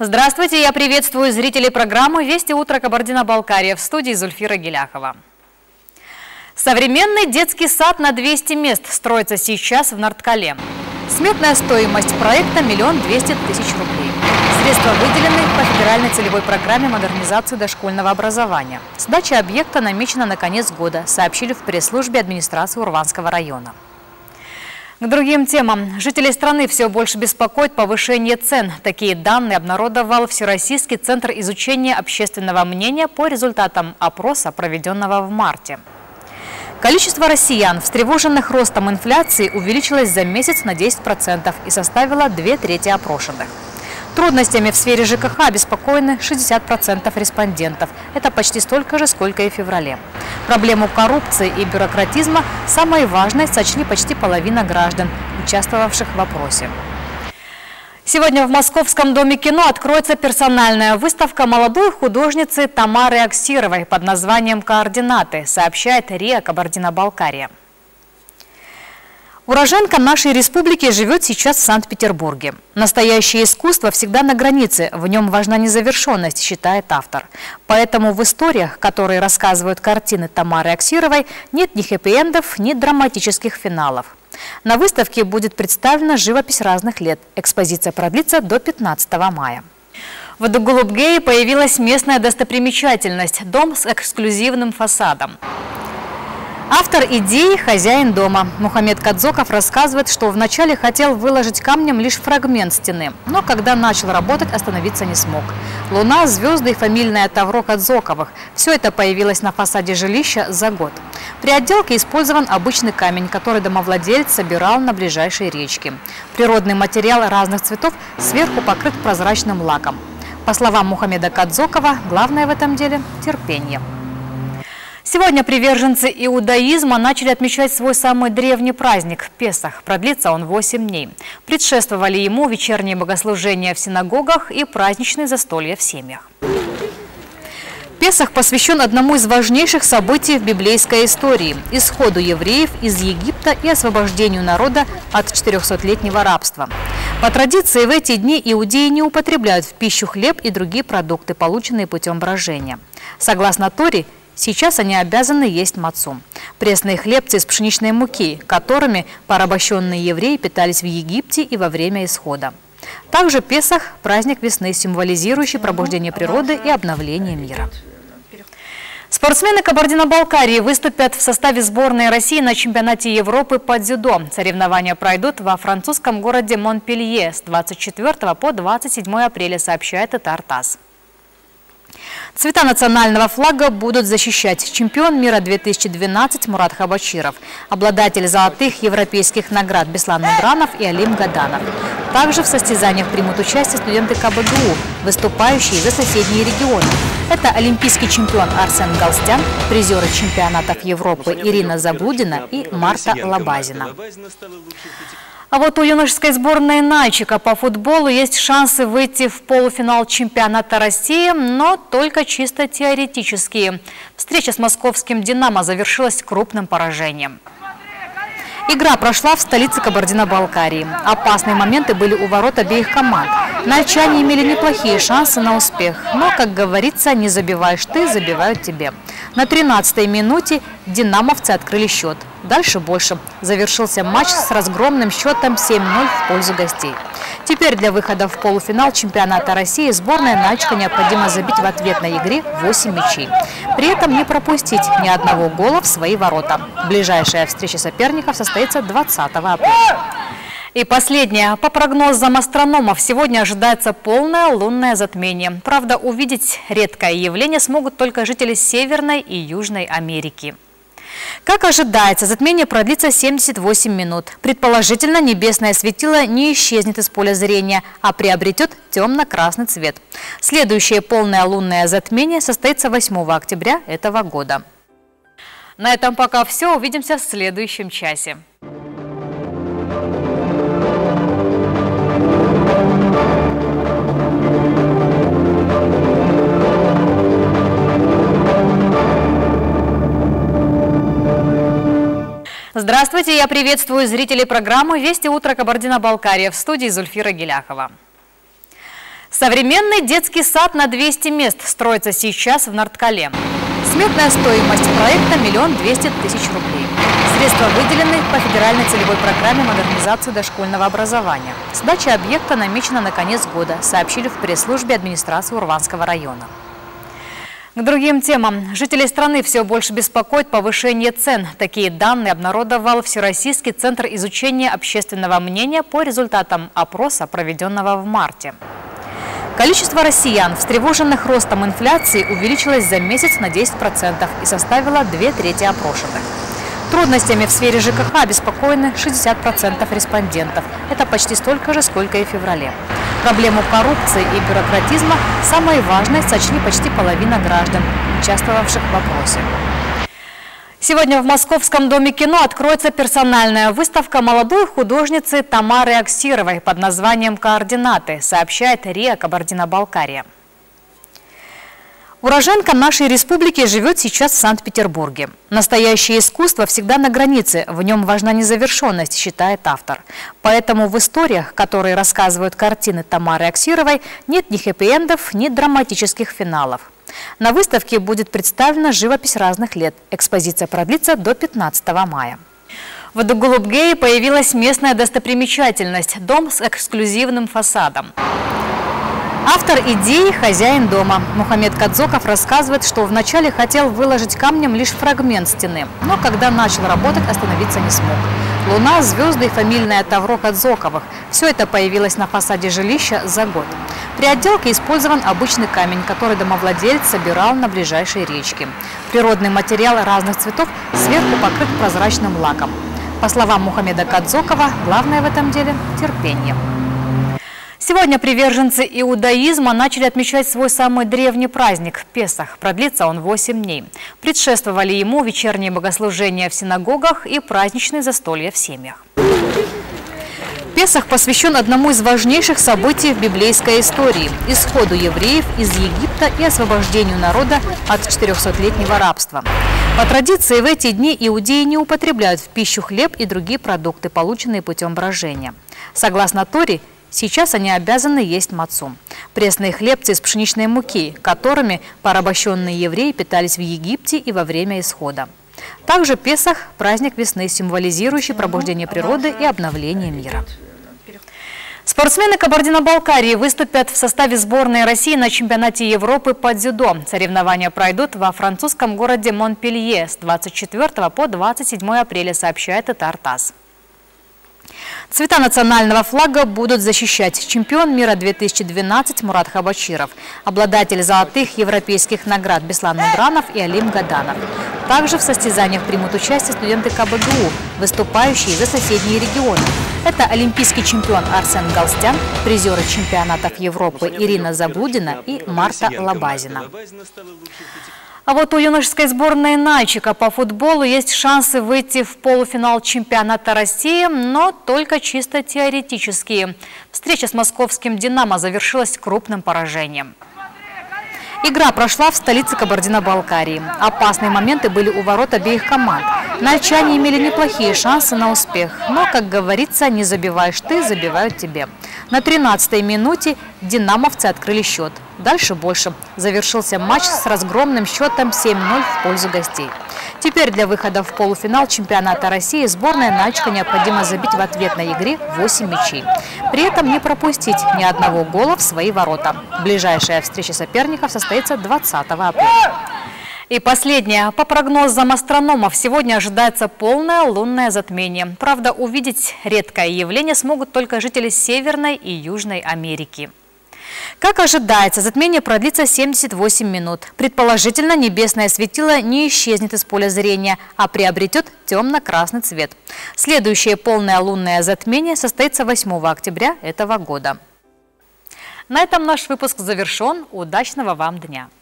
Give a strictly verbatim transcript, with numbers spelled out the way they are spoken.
Здравствуйте, я приветствую зрителей программы «Вести утро Кабардино-Балкария», в студии Зульфира Геляхова. Современный детский сад на двести мест строится сейчас в Нарткале. Сметная стоимость проекта – миллион двести тысяч рублей. Средства выделены по федеральной целевой программе модернизации дошкольного образования. Сдача объекта намечена на конец года, сообщили в пресс-службе администрации Урванского района. К другим темам. Жителей страны все больше беспокоит повышение цен. Такие данные обнародовал Всероссийский центр изучения общественного мнения по результатам опроса, проведенного в марте. Количество россиян, встревоженных ростом инфляции, увеличилось за месяц на десять процентов и составило две трети опрошенных. Трудностями в сфере ЖКХ обеспокоены шестьдесят процентов респондентов. Это почти столько же, сколько и в феврале. Проблему коррупции и бюрократизма самой важной сочли почти половина граждан, участвовавших в опросе. Сегодня в Московском доме кино откроется персональная выставка молодой художницы Тамары Аксировой под названием «Координаты», сообщает РИА Кабардино-Балкария. Уроженка нашей республики живет сейчас в Санкт-Петербурге. Настоящее искусство всегда на границе, в нем важна незавершенность, считает автор. Поэтому в историях, которые рассказывают картины Тамары Аксировой, нет ни хэппи-эндов, ни драматических финалов. На выставке будет представлена живопись разных лет. Экспозиция продлится до пятнадцатого мая. В Дагулубгее появилась местная достопримечательность – дом с эксклюзивным фасадом. Автор идеи – хозяин дома. Мухаммед Кадзоков рассказывает, что вначале хотел выложить камнем лишь фрагмент стены, но когда начал работать, остановиться не смог. Луна, звезды и фамильное тавро Кадзоковых – все это появилось на фасаде жилища за год. При отделке использован обычный камень, который домовладелец собирал на ближайшей речке. Природный материал разных цветов сверху покрыт прозрачным лаком. По словам Мухаммеда Кадзокова, главное в этом деле – терпение. Сегодня приверженцы иудаизма начали отмечать свой самый древний праздник – Песах. Продлится он восемь дней. Предшествовали ему вечерние богослужения в синагогах и праздничные застолья в семьях. Песах посвящен одному из важнейших событий в библейской истории – исходу евреев из Египта и освобождению народа от четырехсотлетнего рабства. По традиции в эти дни иудеи не употребляют в пищу хлеб и другие продукты, полученные путем брожения. Согласно Торе, сейчас они обязаны есть мацу – пресные хлебцы из пшеничной муки, которыми порабощенные евреи питались в Египте и во время исхода. Также Песах – праздник весны, символизирующий пробуждение природы и обновление мира. Спортсмены Кабардино-Балкарии выступят в составе сборной России на чемпионате Европы по дзюдо. Соревнования пройдут во французском городе Монпелье с двадцать четвёртого по двадцать седьмое апреля, сообщает ТАР-ТАСС. Цвета национального флага будут защищать чемпион мира две тысячи двенадцать Мурат Хабачиров, обладатель золотых европейских наград Беслан Мудранов и Алим Гаданов. Также в состязаниях примут участие студенты КабГУ, выступающие за соседние регионы. Это олимпийский чемпион Арсен Галстян, призеры чемпионатов Европы Ирина Заблудина и Марта Лабазина. А вот у юношеской сборной Нальчика по футболу есть шансы выйти в полуфинал чемпионата России, но только чисто теоретические. Встреча с московским «Динамо» завершилась крупным поражением. Игра прошла в столице Кабардино-Балкарии. Опасные моменты были у ворот обеих команд. Нальчане имели неплохие шансы на успех, но, как говорится, не забиваешь ты, забивают тебе. На тринадцатой минуте динамовцы открыли счет. Дальше больше. Завершился матч с разгромным счетом семь ноль в пользу гостей. Теперь для выхода в полуфинал чемпионата России сборной Нальчика необходимо забить в ответной игре восемь мячей. При этом не пропустить ни одного гола в свои ворота. Ближайшая встреча соперников состоится двадцатого апреля. И последнее. По прогнозам астрономов, сегодня ожидается полное лунное затмение. Правда, увидеть редкое явление смогут только жители Северной и Южной Америки. Как ожидается, затмение продлится семьдесят восемь минут. Предположительно, небесное светило не исчезнет из поля зрения, а приобретет темно-красный цвет. Следующее полное лунное затмение состоится восьмого октября этого года. На этом пока все. Увидимся в следующем часе. Здравствуйте, я приветствую зрителей программы «Вести утро Кабардино-Балкария», в студии Зульфира Геляхова. Современный детский сад на двести мест строится сейчас в Нарткале. Сметная стоимость проекта – миллион двести тысяч рублей. Средства выделены по федеральной целевой программе модернизации дошкольного образования. Сдача объекта намечена на конец года, сообщили в пресс-службе администрации Урванского района. К другим темам. Жителей страны все больше беспокоит повышение цен. Такие данные обнародовал Всероссийский центр изучения общественного мнения по результатам опроса, проведенного в марте. Количество россиян, встревоженных ростом инфляции, увеличилось за месяц на десять процентов и составило две трети опрошенных. Трудностями в сфере ЖКХ обеспокоены шестьдесят процентов респондентов. Это почти столько же, сколько и в феврале. Проблему коррупции и бюрократизма самой важной сочли почти половина граждан, участвовавших в опросе. Сегодня в Московском доме кино откроется персональная выставка молодой художницы Тамары Аксировой под названием «Координаты», сообщает РИА Кабардино-Балкария. Уроженка нашей республики живет сейчас в Санкт-Петербурге. Настоящее искусство всегда на границе, в нем важна незавершенность, считает автор. Поэтому в историях, которые рассказывают картины Тамары Аксировой, нет ни хэппи-эндов, ни драматических финалов. На выставке будет представлена живопись разных лет. Экспозиция продлится до пятнадцатого мая. В Дагулубгее появилась местная достопримечательность – дом с эксклюзивным фасадом. Автор идеи – хозяин дома. Мухаммед Кадзоков рассказывает, что вначале хотел выложить камнем лишь фрагмент стены, но когда начал работать, остановиться не смог. Луна, звезды и фамильное тавро Кадзоковых – все это появилось на фасаде жилища за год. При отделке использован обычный камень, который домовладелец собирал на ближайшей речке. Природный материал разных цветов сверху покрыт прозрачным лаком. По словам Мухаммеда Кадзокова, главное в этом деле – терпение. Сегодня приверженцы иудаизма начали отмечать свой самый древний праздник – Песах. Продлится он восемь дней. Предшествовали ему вечерние богослужения в синагогах и праздничные застолья в семьях. Песах посвящен одному из важнейших событий в библейской истории – исходу евреев из Египта и освобождению народа от четырехсотлетнего рабства. По традиции в эти дни иудеи не употребляют в пищу хлеб и другие продукты, полученные путем брожения. Согласно Торе, сейчас они обязаны есть мацу – пресные хлебцы из пшеничной муки, которыми порабощенные евреи питались в Египте и во время исхода. Также Песах – праздник весны, символизирующий пробуждение природы и обновление мира. Спортсмены Кабардино-Балкарии выступят в составе сборной России на чемпионате Европы по дзюдо. Соревнования пройдут во французском городе Монпелье с двадцать четвёртого по двадцать седьмое апреля, сообщает ТАСС. Цвета национального флага будут защищать чемпион мира две тысячи двенадцать Мурат Хабачиров, обладатель золотых европейских наград Беслан Мудранов и Алим Гаданов. Также в состязаниях примут участие студенты КБГУ, выступающие за соседние регионы. Это олимпийский чемпион Арсен Галстян, призеры чемпионатов Европы Ирина Заблудина и Марта Лабазина. А вот у юношеской сборной Нальчика по футболу есть шансы выйти в полуфинал чемпионата России, но только чисто теоретические. Встреча с московским «Динамо» завершилась крупным поражением. Игра прошла в столице Кабардино-Балкарии. Опасные моменты были у ворот обеих команд. Нальчане имели неплохие шансы на успех, но, как говорится, не забиваешь ты, забивают тебе. На тринадцатой минуте динамовцы открыли счет. Дальше больше. Завершился матч с разгромным счетом семь ноль в пользу гостей. Теперь для выхода в полуфинал чемпионата России сборная Нальчика необходимо забить в ответной игре восемь мячей. При этом не пропустить ни одного гола в свои ворота. Ближайшая встреча соперников состоится двадцатого апреля. И последнее. По прогнозам астрономов, сегодня ожидается полное лунное затмение. Правда, увидеть редкое явление смогут только жители Северной и Южной Америки. Как ожидается, затмение продлится семьдесят восемь минут. Предположительно, небесное светило не исчезнет из поля зрения, а приобретет темно-красный цвет. Следующее полное лунное затмение состоится восьмого октября этого года. На этом наш выпуск завершен. Удачного вам дня!